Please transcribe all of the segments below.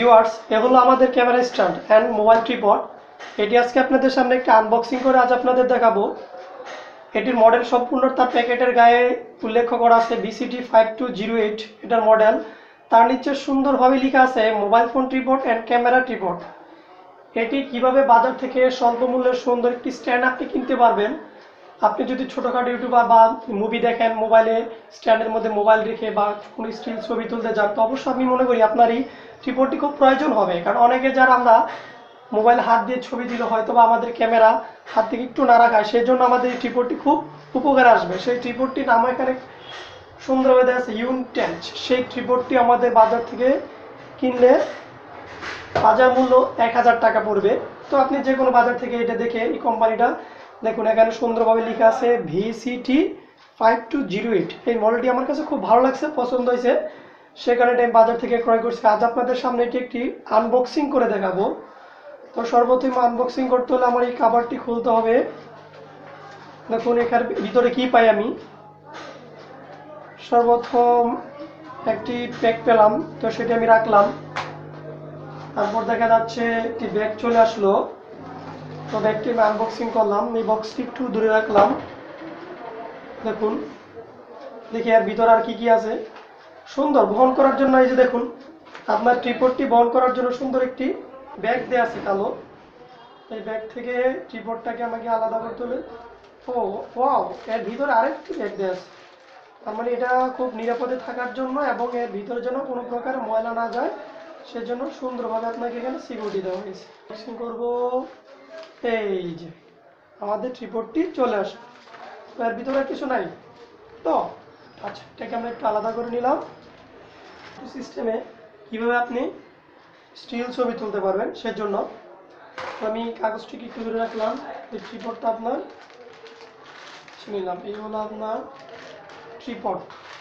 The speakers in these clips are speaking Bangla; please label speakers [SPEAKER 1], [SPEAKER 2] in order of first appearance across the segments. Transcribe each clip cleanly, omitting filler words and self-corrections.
[SPEAKER 1] ভিউয়ার্স, এ হলো আমাদের camera stand and mobile tripod. এটি আজকে আপনাদের সামনে একটা আনবক্সিং করে আজ আপনাদের দেখাবো। এটির মডেল সম্পূর্ণ তার প্যাকেটের গায়ে উল্লেখ করা আছে BCT5208 এটার মডেল। তার নিচে সুন্দরভাবে লেখা আছে mobile phone tripod and camera tripod. এটি কিভাবে বাজার থেকে স্বল্প মূল্যের সুন্দর একটি স্ট্যান্ড আপনি কিনতে পারবেন। আপনি যদি ছোটোখাটো ইউটিউবার বা মুভি দেখেন, মোবাইলে স্ট্যান্ডের মধ্যে মোবাইল রেখে বা কোনো স্টিল ছবি তুলতে যান, তো অবশ্যই আমি মনে করি আপনার এই ট্রিপডটি খুব প্রয়োজন হবে। কারণ অনেকে যারা আমরা মোবাইল হাত দিয়ে ছবি দিলে হয়তো বা আমাদের ক্যামেরা হাত থেকে একটু নাড়া খায়, সেই জন্য আমাদের এই ট্রিপডটি খুব উপকার আসবে। সেই ট্রিপডটির নাম এখানে সুন্দরভাবে দেওয়া আছে ইউনটেন্স। সেই ট্রিপডটি আমাদের বাজার থেকে কিনলে বাজার মূল্য 1000 টাকা পড়বে। তো আপনি যে কোনো বাজার থেকে এটা দেখে এই কোম্পানিটা দেখুন, এখানে সুন্দরভাবে লেখা আছে VCT5208। এই মডেলটি আমার কাছে খুব ভালো লাগছে, পছন্দ হয়েছে, সে কারণে আমি বাজার থেকে ক্রয় করছি। আজ আপনাদের সামনে এটি একটি আনবক্সিং করে দেখাবো। তো সর্বপ্রথম আনবক্সিং করতে হলে আমার এই কভারটি খুলতে হবে। দেখুন এখানে ভিতরে কি পাই আমি। সর্বপ্রথম একটি প্যাক পেলাম, তো সেটি আমি রাখলাম। তারপর দেখা যাচ্ছে একটি ব্যাগ চলে আসলো, তো ব্যাগটি আমি আনবক্সিং করলাম। এই বক্সটি একটু দূরে রাখলাম। দেখুন, দেখি এর ভিতরে আর কি কি আছে। সুন্দর বহন করার জন্য এই যে দেখুন, আপনার ট্রিপডটি বহন করার জন্য সুন্দর একটি ব্যাগ দেওয়া আছে কালো। এই ব্যাগ থেকে ট্রিপডটাকে আমাকে আলাদা করতে হলে, ও ওয়াও, এর ভিতরে আরেকটি ব্যাগ দেওয়া আছে। তার মানে এটা খুব নিরাপদে থাকার জন্য এবং এর ভিতরে যেন কোনো প্রকার ময়লা না যায়, সেজন্য সুন্দরভাবে আপনাকে এখানে সিকিউরিটি দেওয়া হয়েছে। আনবক্সিং করবো। এই যে আমাদের ট্রিপডটি চলে আসে, এর ভিতরে কিছু নাই তো। আচ্ছা, এটাকে আমরা একটু আলাদা করে নিলাম। সিস্টেমে কিভাবে আপনি স্টিল ছবি তুলতে পারবেন সেজন্য আমি কাগজটিকে একটু দূরে রাখলাম। এই ট্রিপডটা আপনার নিলাম, এই হলো আপনার ট্রিপড।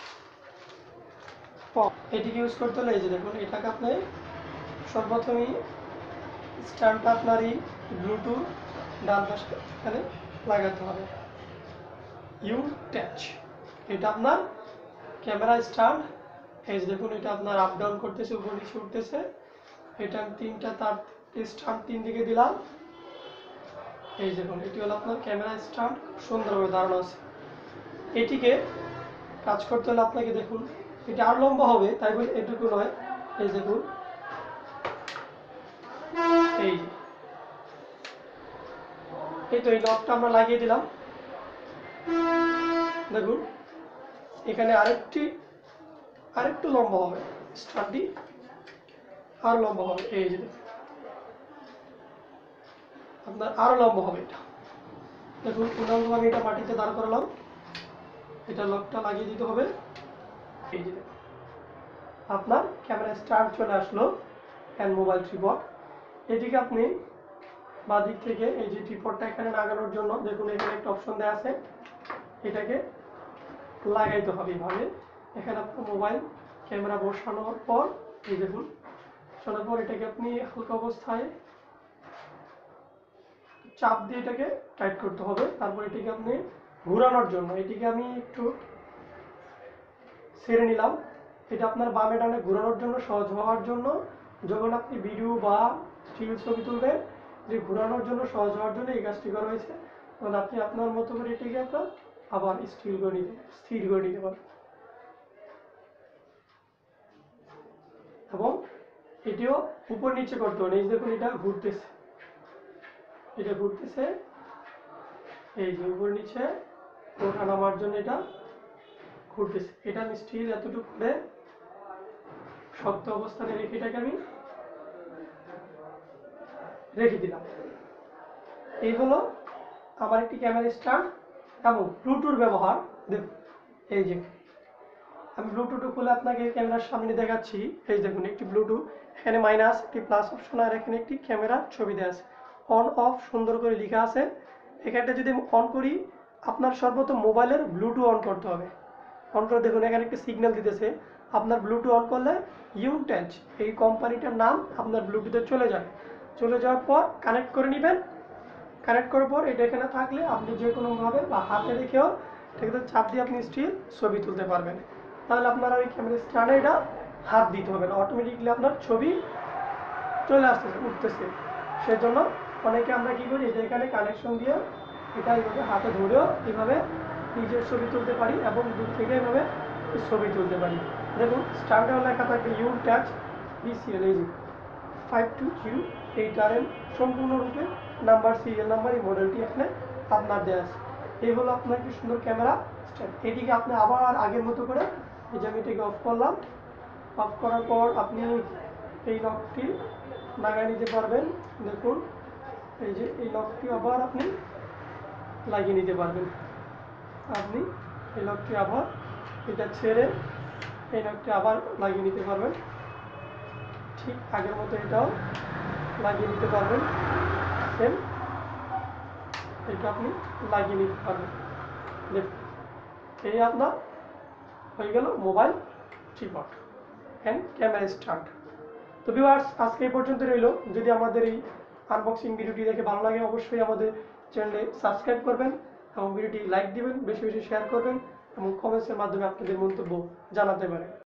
[SPEAKER 1] এটিকে ইউজ করতে হলে এই যে দেখুন, এটাকে আপনি সর্বপ্রথমই স্ট্যান্ডটা আপনার এই ব্লুটুথ ডান পাশে এখানে লাগাতে হবে। ইউনটেন্স, এটা আপনার ক্যামেরা স্ট্যান্ড। এই যে দেখুন, এটা আপনার আপ ডাউন করতেছে, উপর নিচে উঠতেছে। এটা আমি তিনটা তার স্ট্যান্ড তিন দিকে দিলাম। এই দেখুন, এটি হলো আপনার ক্যামেরা স্ট্যান্ড, সুন্দরভাবে দাঁড়ানো আছে। এটিকে কাজ করতে হলে আপনাকে দেখুন, এটা আর লম্বা হবে, তাই বলে এটুকু নয়। এই দেখুন, এই তো এই লকটা আমরা লাগিয়ে দিলাম। দেখুন এখানে আরেকটু লম্বা হবে, স্ট্যান্ডটি আর লম্বা হবে। এই যে আপনার আরো লম্বা হবে এটা। দেখুন উদাহরণভাবে এটা মাটিতে দাঁড় করালাম, এটা লকটা লাগিয়ে দিতে হবে। এই যে আপনার ক্যামেরা স্ট্যান্ড চলে আসলো অ্যান্ড মোবাইল ট্রিপড। এটিকে আপনি বাঁ দিক থেকে এই যে ট্রিপডটা এখানে লাগানোর জন্য দেখুন এখানে একটা অপশন দেওয়া আছে, এটাকে লাগাইতে হবে এইভাবে। এখানে আপনার মোবাইল ক্যামেরা বসানোর পর এই দেখুন, বসানোর পর এটাকে আপনি হালকা অবস্থায় চাপ দিয়ে এটাকে টাইট করতে হবে। তারপর এটিকে আপনি ঘোরানোর জন্য এটিকে আমি একটু ছেড়ে নিলাম। এটা আপনার বামে ডানে ঘোরানোর জন্য, সহজ হওয়ার জন্য, যখন আপনি ভিডিও বা স্টিল ছবি তুলবেন, যে ঘোরানোর জন্য সহজ হওয়ার জন্য এই কাজটি করা হয়েছে। তখন আপনি আপনার মতো করে এটিকে আপনার আবার স্থির করে নিতে পারেন। এবং এটিও উপর নিচে করতে হবে। এই দেখুন এটা ঘুরতেছে, এই যে উপর নিচে ওঠা নামার জন্য এটা ঘুরতেছে। এটা আমি স্টিল এতটুকু করে শক্ত অবস্থানে রেখে এটাকে আমি রেখে দিলাম। এই হলো আমার একটি ক্যামেরা স্ট্যান্ড এবং ব্লুটুথ ব্যবহার। দেখুন এই যে আমি ব্লুটুথ খুলে আপনাকে ক্যামেরার সামনে দেখাচ্ছি। এই দেখুন একটি ব্লুটুথ, এখানে মাইনাস, একটি প্লাস অপশন, আর এখানে একটি ক্যামেরার ছবি দেওয়া আছে। অন অফ সুন্দর করে লেখা আছে। এখানটা যদি আমি অন করি, আপনার সর্বপ্রথম মোবাইলের ব্লুটুথ অন করতে হবে। অন করে দেখুন এখানে একটি সিগন্যাল দিতেছে। আপনার ব্লুটুথ অন করলে ইউনটেন্স এই কোম্পানিটার নাম আপনার ব্লুটুথে চলে যাওয়ার পর কানেক্ট করে নেবেন। কানেক্ট করার পর এটা এখানে থাকলে আপনি যে কোনোভাবে বা হাতে রেখেও এটাকে চাপ দিয়ে আপনি স্টিল ছবি তুলতে পারবেন। তাহলে আপনার ওই ক্যামেরা স্ট্যান্ডে এটা হাত দিতে হবে না, অটোমেটিকলি আপনার ছবি চলে আসতেছে, উঠতেছে। সেজন্য অনেকে আমরা কি করি, এটা এখানে কানেকশন দিয়ে এটা এইভাবে হাতে ধরেও এইভাবে নিজের ছবি তুলতে পারি এবং দূর থেকে এইভাবে ছবি তুলতে পারি। দেখুন স্ট্যান্ডার্ড লেখা থাকবে ইউ টাচ বিসিএল, এই যে 5208 সম্পূর্ণরূপে নাম্বার, সিরিয়াল নাম্বার, এই মডেলটি এখানে আপনার দেওয়া আছে। এই হলো আপনার কি সুন্দর ক্যামেরা স্ট্যান্ড। এটিকে আপনি আবার আগের মতো করে এই যে আমি এটাকে অফ করলাম। অফ করার পর আপনি এই লকটি লাগাই নিতে পারবেন। দেখুন এই যে এই লকটি আবার আপনি লাগিয়ে নিতে পারবেন। আপনি এই লকটি আবার এটা ছেড়ে এই লকটি আবার লাগিয়ে নিতে পারবেন। ঠিক আগের মতো এটাও লাগিয়ে নিতে পারবেন। সেম এটা আপনি লাগিয়ে নিতে পারবেন। দেখুন এই আপনার হয়ে গেল mobile tripod and camera stand. তো ভিউয়ার্স আজকে এই পর্যন্ত রইল। যদি আমাদের এই আনবক্সিং ভিডিওটি দেখে ভালো লাগে অবশ্যই আমাদের চ্যানেলে সাবস্ক্রাইব করবেন এবং ভিডিওটি লাইক দিবেন, বেশি বেশি শেয়ার করবেন এবং কমেন্টসের মাধ্যমে আপনাদের মন্তব্য জানাতে পারেন।